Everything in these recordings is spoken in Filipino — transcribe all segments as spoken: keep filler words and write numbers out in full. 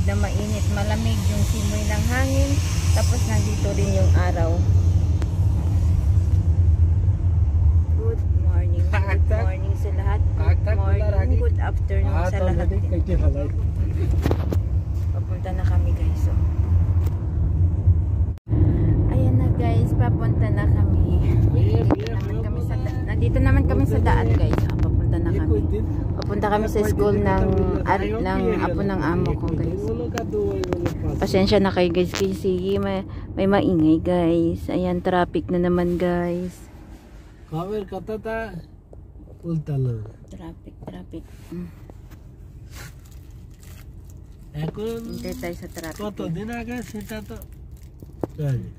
na mainit, malamig yung simoy ng hangin, tapos nandito rin yung araw. Good morning, good morning sa lahat. Good morning, good afternoon sa lahat. Papunta na kami guys. So. Ayan na guys, papunta na kami. Nandito naman kami sa, nandito naman kami sa daan guys. Ah, papunta na kami. Papunta kami sa school ng, ng apo ng amo ko guys. Pasensya na kayo guys kasi may, may maingay guys. Ayan, traffic na naman guys. Cover kata ta ultalo. Traffic, traffic. Mm. এখন Hintay tayo sa traffic. কতদিন আগে সেটা তো জানি।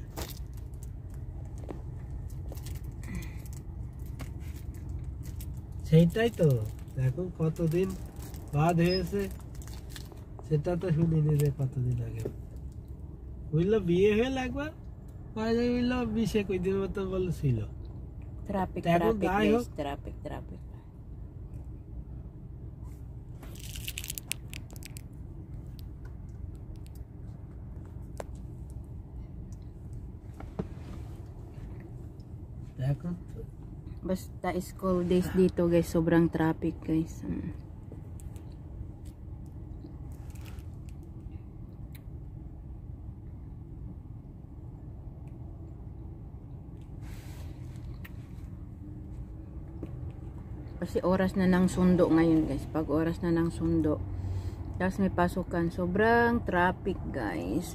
সেইটাই তো এখন কতদিন বাদ হয়েছে সেটা তো শুনিনি রে কতদিন আগে বুঝলো বিয়ে হয়ে লাগবে কয়দিন বুঝলো বিশে কই দিন মতো বলছিল Traffic, traffic guys, traffic, traffic. Basta school days dito guys, sobrang traffic guys. Hmm. Kasi oras na ng sundo ngayon guys. Pag oras na ng sundo, tapos may pasukan, sobrang traffic guys.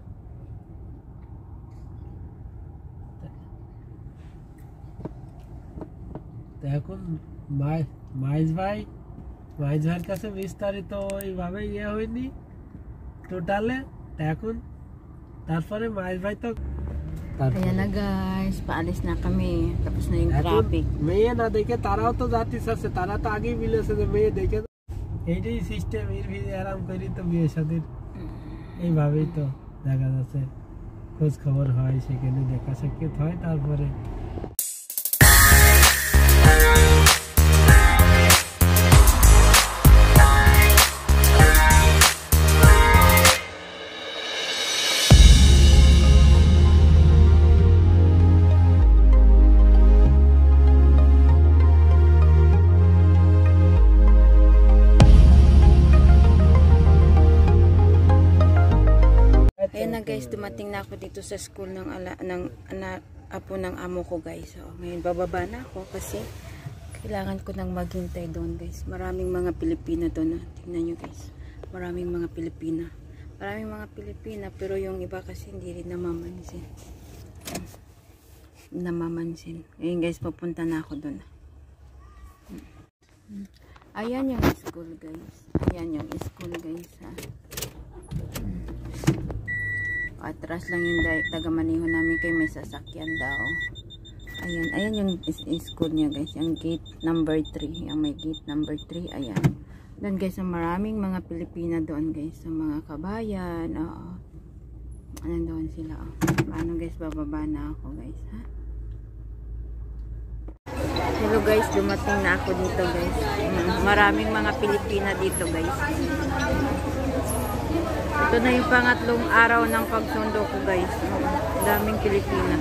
এখন মাইজ ভাই মাইজ ভাইয়ের কাছে বিস্তারিত ওইভাবে ইয়ে হয়নি টোটালে এখন তারপরে মাইজ ভাই তো Ayan na guys, paalis na kami, tapos na yung traffic. মেয়ে না দেখে তারাও তো যাত্রী আছে, তারা তো আগেই মিলেছে যে মেয়ে দেখে এইটাই সিস্টেম, এর ভিতরে আরাম করি তো বিয়ে শাদী এইভাবেই তো দেখা যাচ্ছে খোঁজ খবর হয়, সেখানে দেখা সাক্ষাৎ হয়, তারপরে Ayan na guys, dumating na ako dito sa school ng, ala, ng ana, apo ng amo ko guys. So, ngayon bababa na ako kasi kailangan ko nang maghintay doon guys. Maraming mga Pilipina doon. Ah. Tingnan nyo guys. Maraming mga Pilipina. Maraming mga Pilipina pero yung iba kasi hindi rin namamansin. Namamansin. Ngayon guys, papunta na ako doon. Ayan yung school guys. Ayan yung school guys ha. Atras lang yung taga-maniho namin kay may sasakyan daw. Ayan, ayan yung school niya guys. Yung gate number three. Yung may gate number three. Ayan. Doon guys, maraming mga Pilipina doon guys. Sa mga kabayan. Oo. Ano doon sila. Oh. Paano guys, bababa na ako guys. Ha? Hello guys, dumating na ako dito guys. Maraming mga Pilipina dito guys. Ito na yung pangatlong araw ng pagsundo ko guys. Daming Pilipina.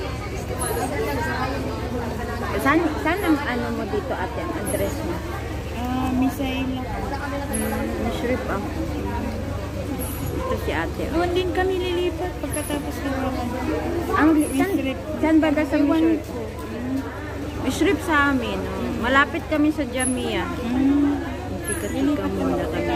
Saan, saan ang ano mo dito ate? Ang address mo? Uh, Misaela. Hmm, Mishrip ako. Ito si ate. Doon din kami lilipat pagkatapos ng raman. Ang Mishrip. Saan ba ka sa Mishrip? Mishrip sa amin. Oh. Malapit kami sa Jamia. Mm. Tika-tika muna kami.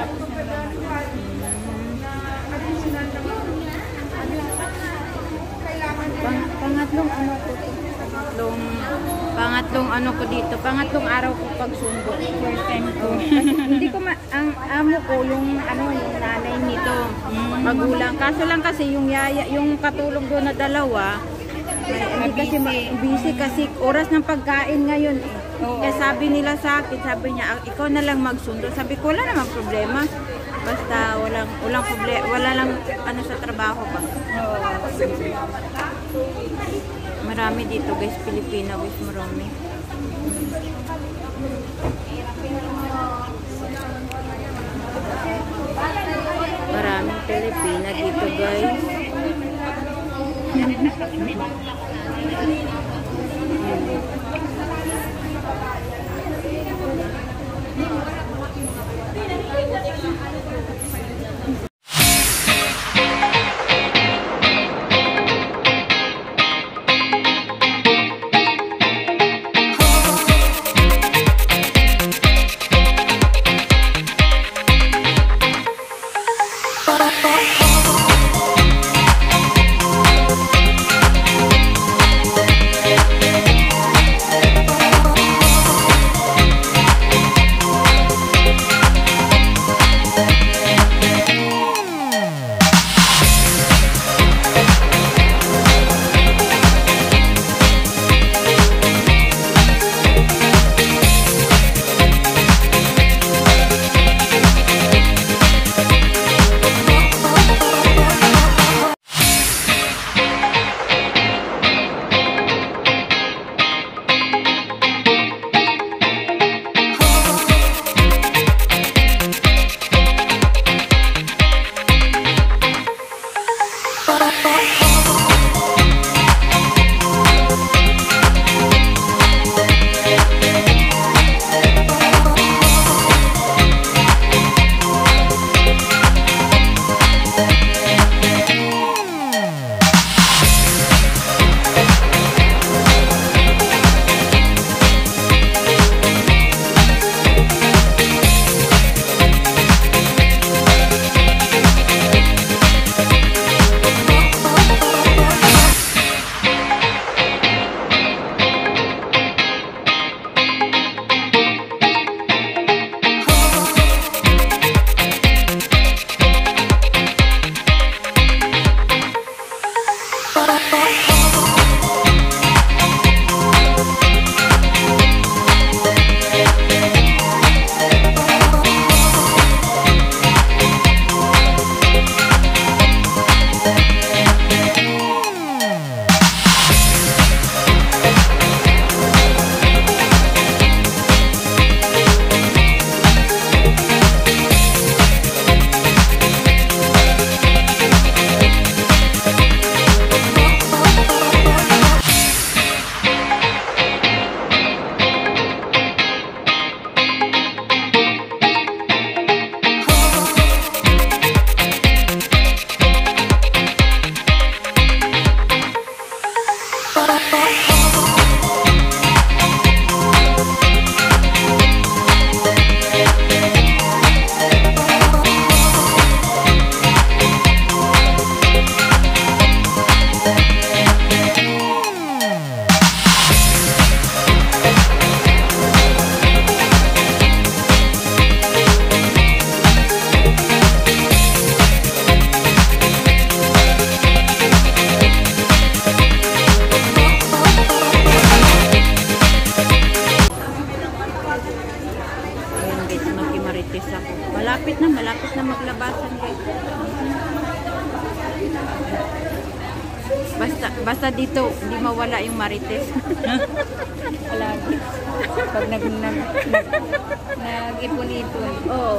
Pang, pangatlong ano ko pangatlong pangatlong ano ko dito pangatlong araw ko pagsundo, first time ko. Kasi hindi ko ma ang amo ko yung ano yung nanay nito magulang, kaso lang kasi yung yaya yung katulong doon na dalawa ay, hindi kasi busy kasi oras ng pagkain ngayon eh. Kaya sabi nila sa akin, sabi niya ikaw na lang magsundo, sabi ko wala namang problema. Basta walang walang problema, wala lang ano sa trabaho ba. Marami dito guys, Pilipina guys, marami. Maraming Pilipina dito, guys. Malapit na, malapit na maglabasan guys. Basta, basta dito, hindi mawala yung marites. Palagi. Pag nag, nag, nag, nag-ipon-ipon. Oo.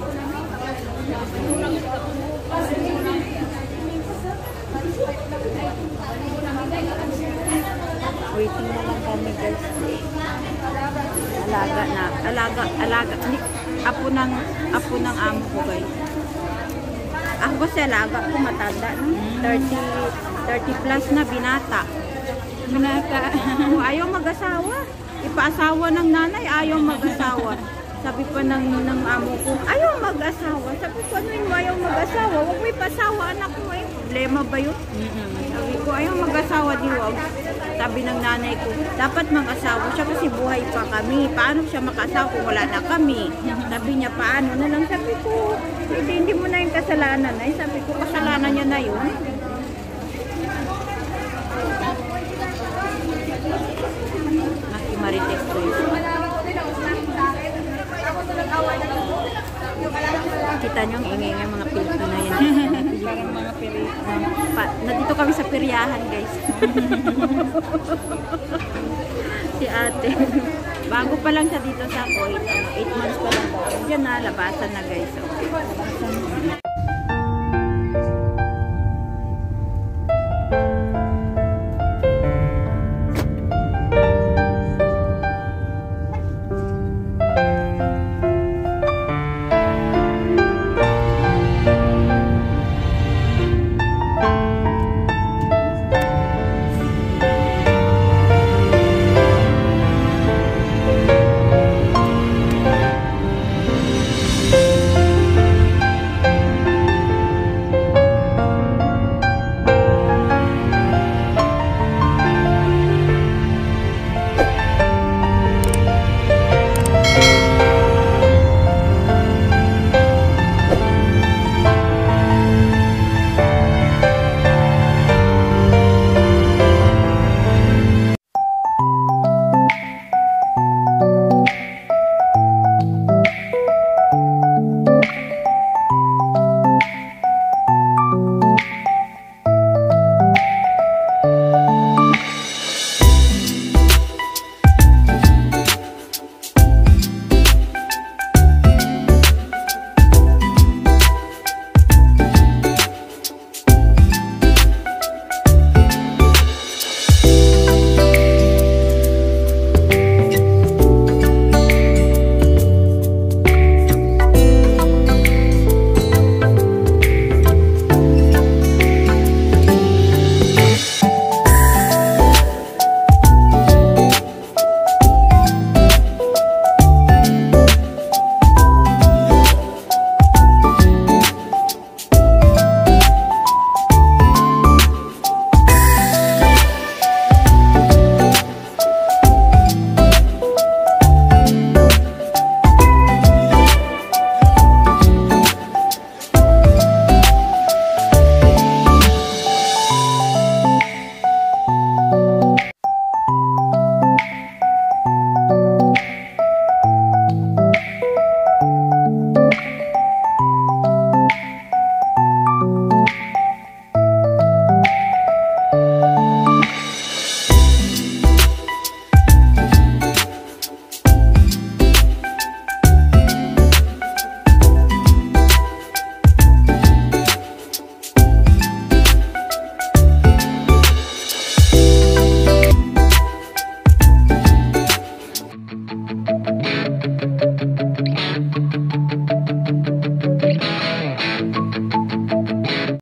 Waiting na lang kami guys. Alaga na, alaga, alaga. Apo ng, apo ng amo ko guys. Ako kasi alaga ko matanda, no? thirty, thirty plus na binata. Binata. Oh, ayaw mag-asawa. Ipaasawa ng nanay, ayaw mag-asawa. Sabi pa ng, ng amo ko, ayaw mag-asawa. Sabi ko, ano yung ayaw mag-asawa? Huwag mo ipasawa, anak mo eh. Problema ba yun? Sabi ko, ayaw mag-asawa, di wag. Sabi ng nanay ko, dapat mag-asawa siya kasi buhay pa kami. Paano siya makasawa kung wala na kami? Sabi niya, paano na lang? Sabi ko, hindi, hindi mo na yung kasalanan. Ay, sabi ko, kasalanan niya na yun. Nakimarites ko yun. Kita niyo ang ingay ng mga Pilipino yan. Parang mga peri. Pa, nandito kami sa peryahan guys. Si ate. Bago pa lang siya dito sa Kuwait. eight months pa lang. Diyan na, labasan na guys. Okay.